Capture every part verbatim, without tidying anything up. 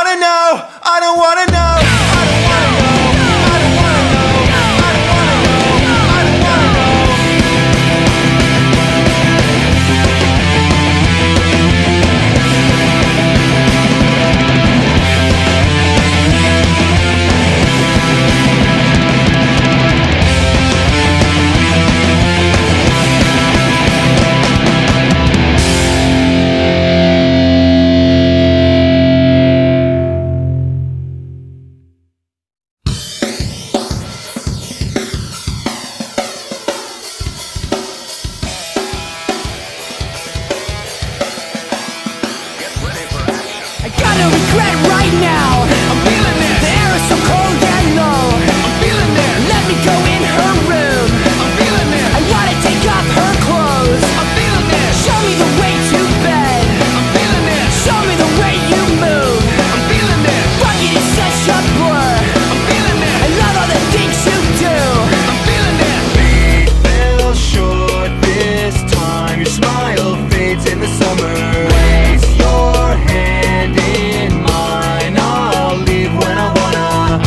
wanna know, I don't wanna know, I don't wanna know, I don't wanna know, I don't wanna know, I don't wanna regret right now. I'm feeling it. The air is so cold and low. I'm feeling it. Let me go in her room. I'm feeling it. I wanna take off her clothes. I'm feeling it. Show me the way to bed. I'm feeling it. Show me the way you move. I'm feeling it. Fuck it is such a blur. I'm feeling it. I love all the things you do. I'm feeling it. We fell short this time. Your smile fades in the summer. Place your hand in mine. I'll leave when I wanna.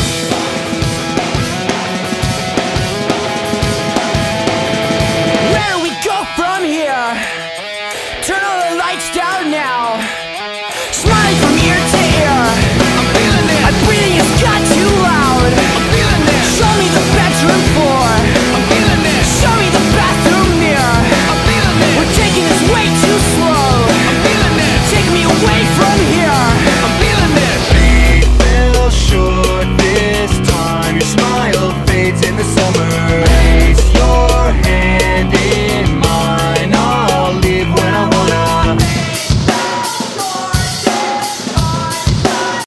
Where do we go from here? Turn all the lights down now. Smiling from ear to ear. I'm feeling it. My breathing has got too loud. I'm feeling it. Show me the bedroom floor. I'm feeling it. Show me the bathroom mirror. I'm feeling it. We're taking this way too slow. I'm feeling it. Take me away from here. I'm feeling it. We fell short this time. Your smile fades in the summer.